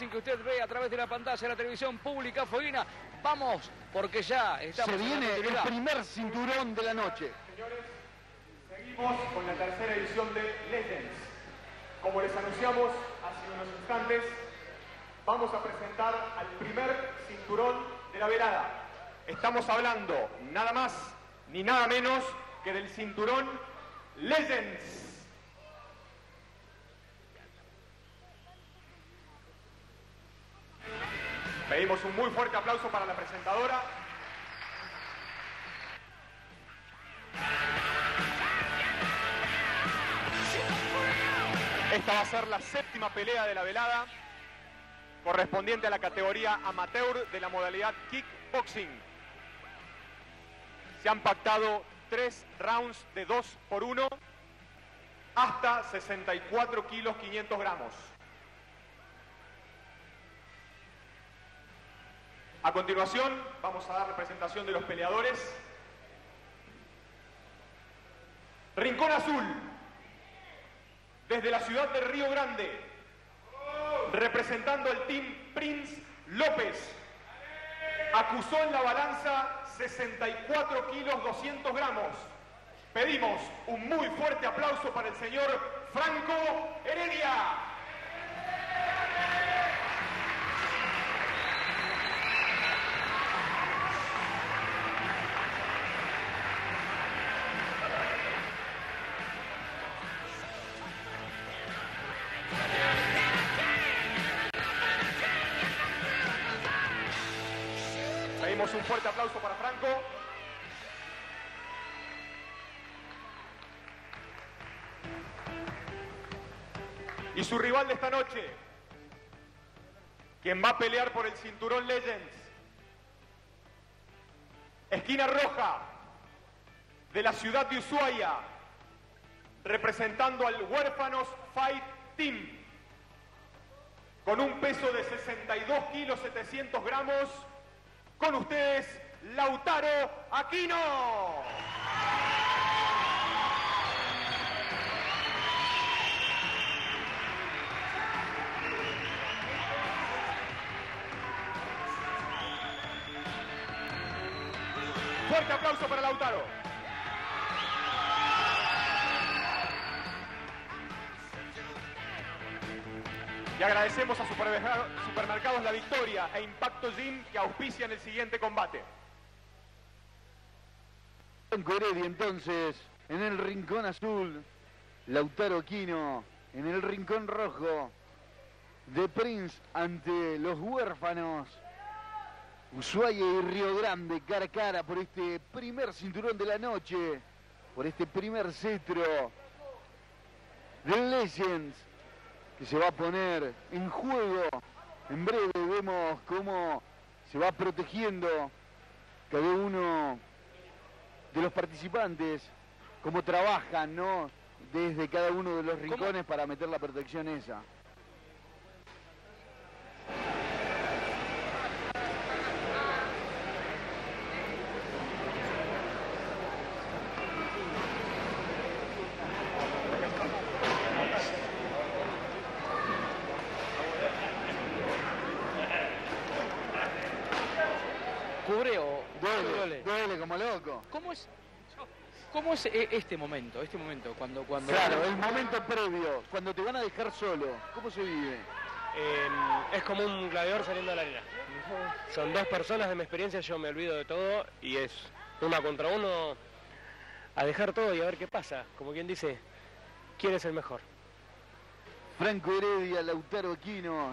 kickboxing que usted ve a través de la pantalla de la televisión pública fueguina. Vamos, porque ya estamos Se viene el primer cinturón de la noche. Señores, seguimos con la tercera edición de Legends. Como les anunciamos hace unos instantes, vamos a presentar al primer cinturón de la velada. Estamos hablando nada más ni nada menos que del cinturón Legends. Pedimos un muy fuerte aplauso para la presentadora. Esta va a ser la séptima pelea de la velada, correspondiente a la categoría amateur de la modalidad kickboxing. Se han pactado 3 rounds de 2 por 1 hasta 64 kilos 500 gramos. A continuación, vamos a dar representación de los peleadores. Rincón Azul, desde la ciudad de Río Grande, representando al team Prince López, acusó en la balanza 64 kilos 200 gramos. Pedimos un muy fuerte aplauso para el señor Franco Heredia. Pedimos un fuerte aplauso para Franco. Y su rival de esta noche, quien va a pelear por el cinturón Legends, esquina roja de la ciudad de Ushuaia, representando al Huérfanos Fight Team, con un peso de 62 kilos 700 gramos, con ustedes, Lautaro Aquino. Fuerte aplauso para Lautaro. Y agradecemos a Supermercados La Victoria e Impacto Gym que auspician el siguiente combate. Franco Heredia entonces en el rincón azul, Lautaro Aquino en el rincón rojo, de Prince ante los Huérfanos, Ushuaia y Río Grande, cara a cara por este primer cinturón de la noche, por este primer cetro de Legends, que se va a poner en juego. En breve vemos cómo se va protegiendo cada uno de los participantes, cómo trabajan, ¿no?, desde cada uno de los rincones para meter la protección esa. Cubreo, Duele como loco. ¿Cómo es este momento? Cuando... Claro, el momento previo, cuando te van a dejar solo, ¿cómo se vive? Es como un gladiador saliendo de la arena. Son 2 personas, de mi experiencia yo me olvido de todo y es 1 contra 1 a dejar todo y a ver qué pasa. Como quien dice, ¿quién es el mejor? Franco Heredia, Lautaro Aquino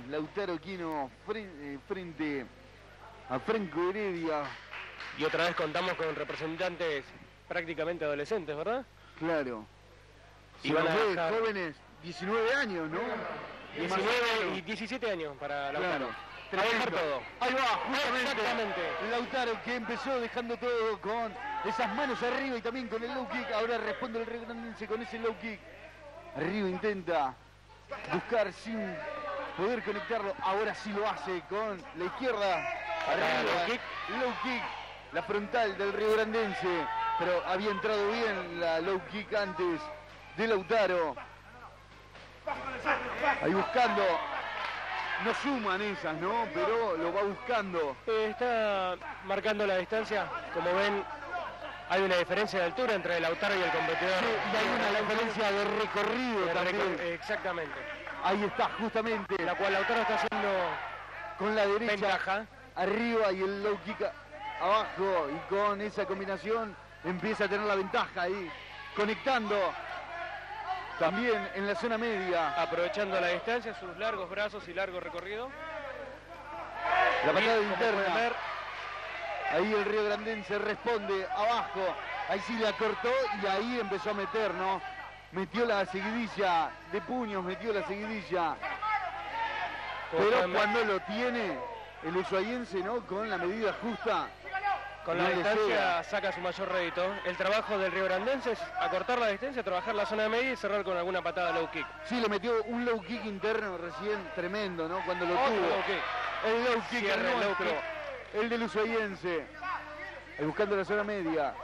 frente a Franco Heredia. Y otra vez contamos con representantes prácticamente adolescentes, ¿verdad? Claro. Y van a dejar jóvenes, 19 años, ¿no? 19 y 17 años para Lautaro. Claro. A dejar todo. Ahí va, justamente. Exactamente. Lautaro, que empezó dejando todo con esas manos arriba y también con el low kick. Ahora responde el Río con ese low kick. Arriba intenta buscar sin poder conectarlo. Ahora sí lo hace con la izquierda. Arriba, low kick. La frontal del Río Grandense. Pero había entrado bien la low kick antes de Lautaro. Ahí buscando no suman esas, ¿no? Pero lo va buscando. Está marcando la distancia. Como ven, hay una diferencia de altura entre el Lautaro y el competidor. Sí, y hay una diferencia de recorrido también. Exactamente. Ahí está, justamente. La cual Lautaro está haciendo Con la derecha ventaja. arriba y el low kick abajo. Y con esa combinación empieza a tener la ventaja ahí. Conectando también en la zona media. Aprovechando la distancia, sus largos brazos y largo recorrido. La patada Como pueden interna. ver, Ahí el Río Grandense responde abajo. Ahí sí la cortó y ahí empezó a meter, ¿no? Metió la seguidilla de puños, metió la seguidilla. como Pero pueden ver, cuando lo tiene el ushuaiense, ¿no? Con la medida justa. con la no le distancia llega. saca su mayor rédito. El trabajo del Río Grandense es acortar la distancia, trabajar la zona media y cerrar con alguna patada low kick. Sí, le metió un low kick interno recién tremendo, ¿no? Cuando lo Otro tuvo. low kick. El low kick, Cierra el el low nuestro, kick. el del ushuaiense. Ahí buscando la zona media.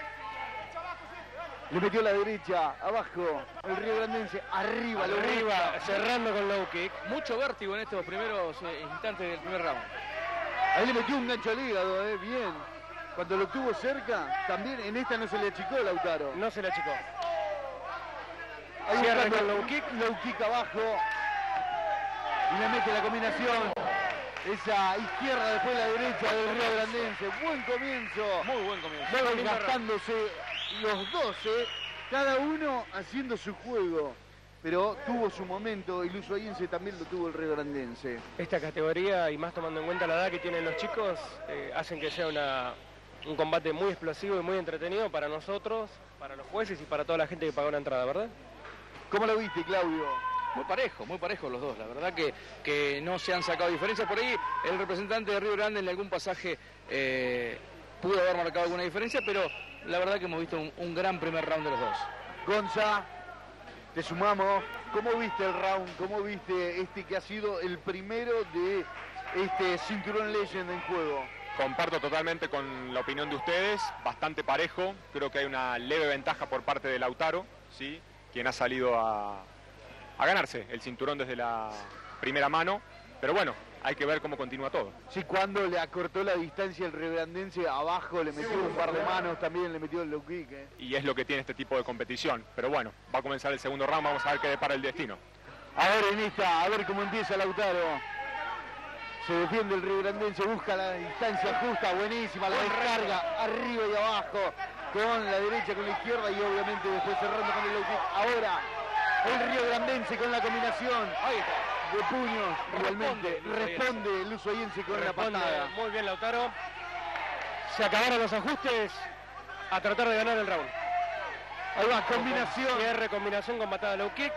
Le metió la derecha, abajo. El Río Grandense, arriba. lo Arriba, busca. cerrando con low kick. Mucho vértigo en estos primeros instantes del primer round. Ahí le metió un gancho al hígado, bien. Cuando lo tuvo cerca, también en esta no se le achicó Lautaro. No se la achicó. Ahí Cierra buscando con low kick abajo. Y le mete la combinación. Esa izquierda, después la derecha del Río Grandense. Buen comienzo. Muy buen comienzo. Desgastándose los 12, cada uno haciendo su juego. Pero tuvo su momento, el ushuaiense también lo tuvo el Río Grandense. Esta categoría, y más tomando en cuenta la edad que tienen los chicos, hacen que sea un combate muy explosivo y muy entretenido para nosotros, para los jueces y para toda la gente que pagó la entrada, ¿verdad? ¿Cómo lo viste, Claudio? Muy parejo los dos. La verdad que no se han sacado diferencias. Por ahí el representante de Río Grande en algún pasaje pudo haber marcado alguna diferencia, pero la verdad que hemos visto un gran primer round de los dos. Gonza, te sumamos. ¿Cómo viste el round? ¿Cómo viste este que ha sido el primero de este Cinturón Legend en juego? Comparto totalmente con la opinión de ustedes, bastante parejo. Creo que hay una leve ventaja por parte de Lautaro, ¿sí? Quien ha salido a ganarse el cinturón desde la primera mano. Pero bueno, hay que ver cómo continúa todo. Sí, cuando le acortó la distancia el Río Grandense, abajo le metió un par de manos, también le metió el low kick. Y es lo que tiene este tipo de competición. Pero bueno, va a comenzar el segundo round, vamos a ver qué depara el destino. A ver en esta, a ver cómo empieza Lautaro. Se defiende el Río Grandense, busca la distancia justa, buenísima, la descarga arriba y abajo, con la derecha, con la izquierda y obviamente después cerrando con el low kick. Ahora el Río Grandense con la combinación de puños, igualmente responde el ushuaiense con la patada. Muy bien Lautaro. Se acabaron los ajustes a tratar de ganar el round. Ahí va, combinación. Cierre, combinación con patada low kick.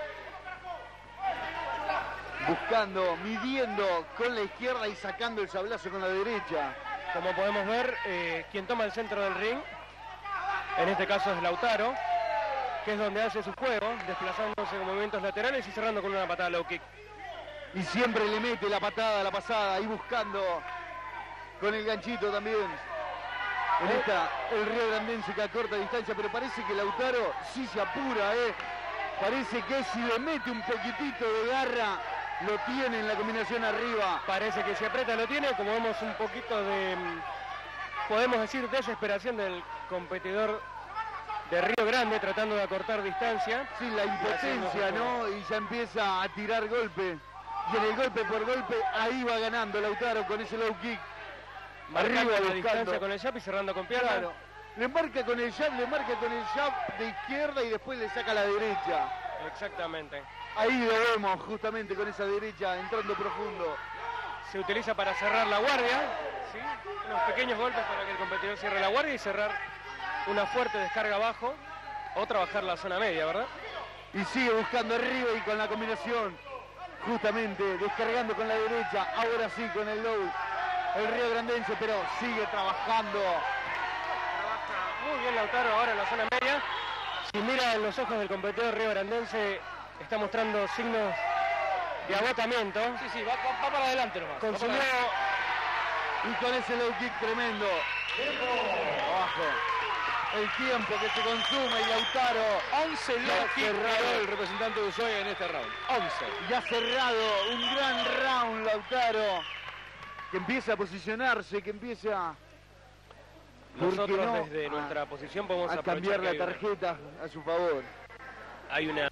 Buscando, midiendo con la izquierda y sacando el sablazo con la derecha. Como podemos ver, quien toma el centro del ring, en este caso es Lautaro, que es donde hace su juego, desplazándose con movimientos laterales y cerrando con una patada low kick. Y siempre le mete la patada, la pasada, y buscando con el ganchito también. En esta, el Río Grandense que a corta distancia, pero parece que Lautaro sí se apura, Parece que si le mete un poquitito de garra, lo tiene en la combinación arriba. Parece que si aprieta lo tiene, como vemos un poquito de, podemos decir, desesperación del competidor de Río Grande, tratando de acortar distancia. Sí, la impotencia, ¿no? Y ya empieza a tirar golpe. Y en el golpe por golpe, ahí va ganando Lautaro con ese low kick. Marcando la buscando. distancia con el jab y cerrando con pierna. Claro. Le marca con el jab de izquierda y después le saca la derecha. Exactamente. Ahí lo vemos justamente con esa derecha entrando profundo. Se utiliza para cerrar la guardia, ¿sí? Unos pequeños golpes para que el competidor cierre la guardia y cerrar una fuerte descarga abajo o trabajar la zona media, ¿verdad? Y sigue buscando arriba y con la combinación, justamente descargando con la derecha, ahora sí con el low, el Río Grandense, pero sigue trabajando. Trabaja muy bien Lautaro ahora en la zona media. Si mira en los ojos del competidor Río Grandense, está mostrando signos de agotamiento. Sí, va para adelante nomás. Consumió Y con ese low kick tremendo. Abajo. el tiempo que se consume y Lautaro 11 low kick tiró el representante de Ushuaia en este round. 11. y ha cerrado un gran round Lautaro, que empieza a posicionarse, que empieza Nosotros no? desde nuestra posición podemos a aprovechar cambiar que la hay una- tarjeta a su favor. Hay una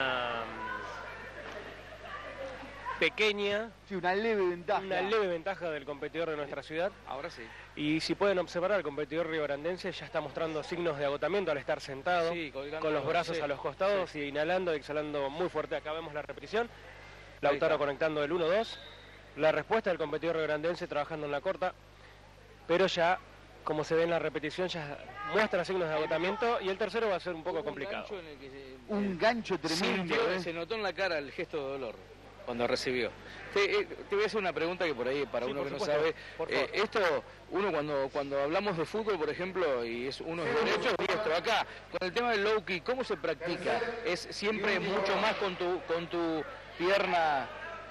pequeña, Sí, una leve ventaja. del competidor de nuestra ciudad. Ahora sí. Y si pueden observar, el competidor rioverandense ya está mostrando signos de agotamiento al estar sentado, Sí, colgando, con los brazos sí, a los costados y inhalando y exhalando muy fuerte. Acá vemos la repetición. Lautaro conectando el 1-2. La respuesta del competidor rioverandense trabajando en la corta, pero ya, como se ve en la repetición, ya muestra signos de agotamiento y el tercero va a ser un poco complicado. Un gancho tremendo. Se notó en la cara el gesto de dolor cuando recibió. Te voy a hacer una pregunta que por ahí, para Sí, uno por que no supuesto, sabe, por favor. esto, uno cuando hablamos de fútbol, por ejemplo, y uno es derecho, es diestro. Acá, con el tema del low kick, ¿cómo se practica? ¿Es siempre mucho más con tu pierna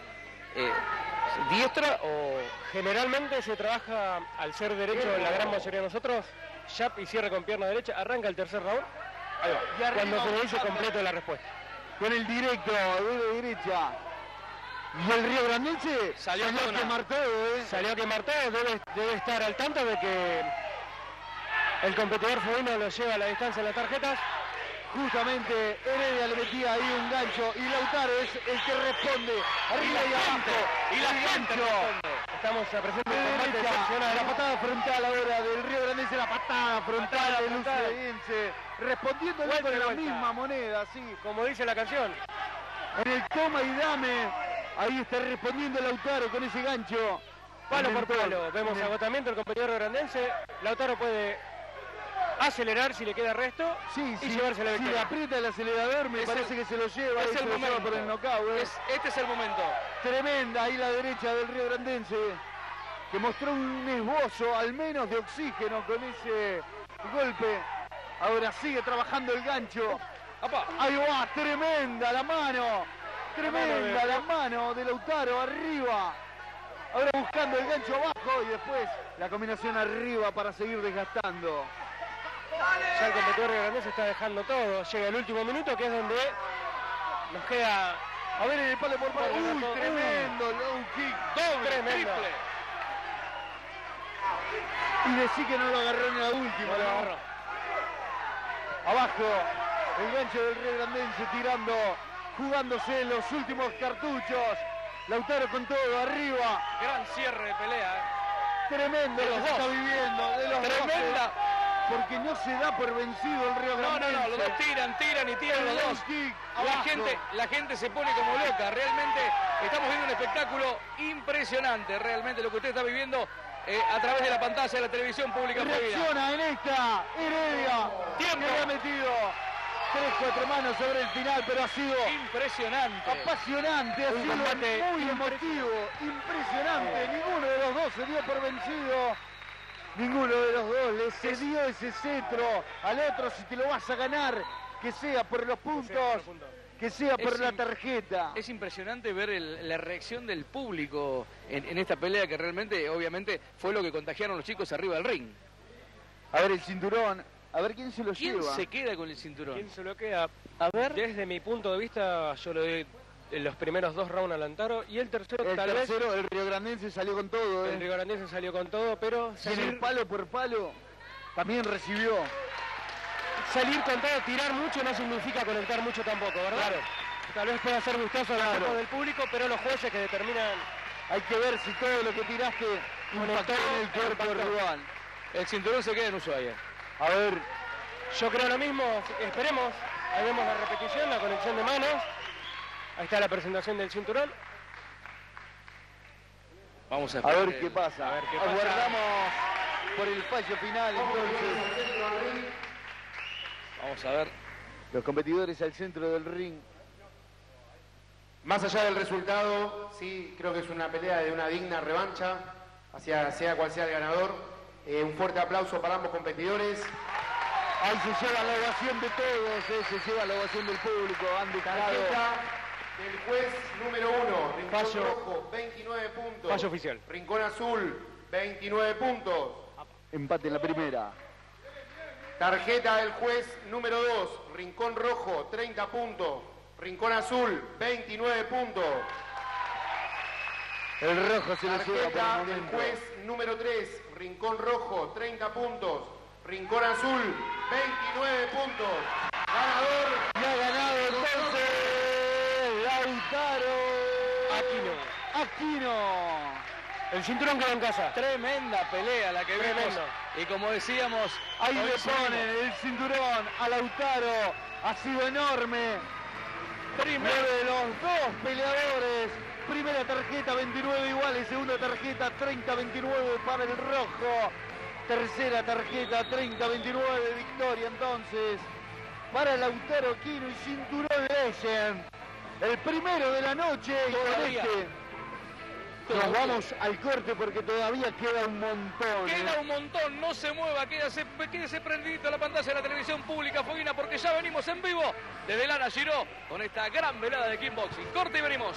diestra o...? Generalmente se trabaja, al ser derecho la gran mayoría de nosotros, jab y cierre con pierna derecha, arranca el tercer round, ahí va, Y arriba cuando se le un dice jab. completo la respuesta. Con el directo de derecha. Y el riograndense Salió a Tona. quemar todo, Salió que Marté debe estar al tanto de que el competidor femenino lo lleva a la distancia en las tarjetas. Justamente Heredia le metía ahí un gancho y Lautaro es el que responde arriba y abajo. y la El gente gancho Estamos a presencia de de combate derecha, excepcional. la patada frontal ahora del Riograndense, la patada frontal del frontal. Ucediense, respondiéndole Vuelta con y la vuelta. misma moneda, sí. Como dice la canción, En el toma y dame, ahí está respondiendo Lautaro con ese gancho. palo por Mentor. palo, vemos En el- agotamiento del competidor grandense. Lautaro puede acelerar si le queda resto Sí, y llevarse la si victoria. le aprieta el acelerador me Es parece el- que se lo lleva, es se el lo lleva momento. por el knockout. Este es el momento. Tremenda ahí la derecha del Riograndense, que mostró un esbozo al menos de oxígeno con ese golpe. Ahora sigue trabajando el gancho. ¡Apa! Ahí va, tremenda la mano. Tremenda de- la mano de Lautaro arriba. Ahora buscando el gancho abajo y después la combinación arriba para seguir desgastando. Ya el competidor grandense está dejando todo. Llega el último minuto, que es donde nos queda A ver en el palo por palo. Por Uy, rato. tremendo low kick. Doble, Tremendo. triple. Y decí que no lo agarró en la última. no lo ¿no? agarró. Abajo, el gancho del Riograndense tirando, jugándose los últimos cartuchos. Lautaro con todo, arriba. Gran cierre de pelea. Tremendo De lo los que se está dos. viviendo. De los Tremenda. dos, porque no se da por vencido el No, Riograndense. los dos tiran y tiran los El low dos. kick, La abajo. gente se pone como loca. Realmente estamos viendo un espectáculo impresionante. Realmente lo que usted está viviendo a través de la pantalla de la televisión pública prohibida. Reacciona en esta Heredia. Tiempo. Que le ha metido 3-4 manos sobre el final, pero ha sido Impresionante. apasionante, ha Un sido combate muy emotivo, impresionante. Ninguno de los dos se dio por vencido. Ninguno de los dos le cedió ese cetro al otro. Si te lo vas a ganar, que sea por los puntos, que sea por Es la im- tarjeta. Es impresionante ver la reacción del público en esta pelea que realmente, obviamente, fue lo que contagiaron los chicos arriba del ring. A ver el cinturón, a ver quién se lo ¿Quién lleva. se queda con el cinturón? ¿Quién se lo queda? A ver. Desde mi punto de vista, yo le doy los primeros 2 rounds a Lautaro y el tercero El tal tercero, el Riograndense salió con todo. vez el riogarandense salió con todo, pero Y en el palo por palo también recibió. salir con todo, tirar mucho no significa conectar mucho tampoco, ¿verdad? Claro. Tal vez pueda ser gustoso Claro. del público, pero los jueces que determinan Hay que ver si todo lo que tiraste impactó en el cuerpo del rival. El cinturón se queda en Ushuaia. A ver, yo creo lo mismo, esperemos, ahí vemos la repetición, la conexión de manos, ahí está la presentación del cinturón. Vamos a a esperar ver qué pasa. a ver qué pasa. Aguardamos por el fallo final entonces. Vamos a ver. Los competidores al centro del ring. Más allá del resultado, sí, creo que es una pelea de una digna revancha, sea cual sea el ganador. Un fuerte aplauso para ambos competidores. Ahí se lleva la ovación de todos, se lleva la ovación del público. Han dejado Tarjeta del juez número 1, Rincón Fallo. Rojo, 29 puntos. Fallo oficial. Rincón Azul, 29 puntos. empate en la primera. Tarjeta del juez número 2, Rincón Rojo, 30 puntos. Rincón Azul, 29 puntos. El rojo se lo lleva por el Tarjeta del momento. juez número 3, Rincón Rojo, 30 puntos. Rincón Azul, 29 puntos. Ganador. Y ha ganado entonces Lautaro Aquino. El cinturón quedó en casa. Tremenda pelea la que vimos. Tremendo. Y como decíamos, Ahí le coincidimos. ponen el cinturón a Lautaro. Ha sido enorme. Primero de los dos peleadores. Primera tarjeta 29 iguales. Segunda tarjeta 30-29 para el rojo. Tercera tarjeta 30-29. Victoria entonces para Lautaro Aquino y cinturón Legend. El primero de la noche. Y con Todavía. nos vamos al corte porque todavía queda un montón. Queda un montón, no se mueva, quédese prendidito a la pantalla de la televisión pública Foguina porque ya venimos en vivo desde Lana Giró con esta gran velada de kickboxing. Corte y venimos.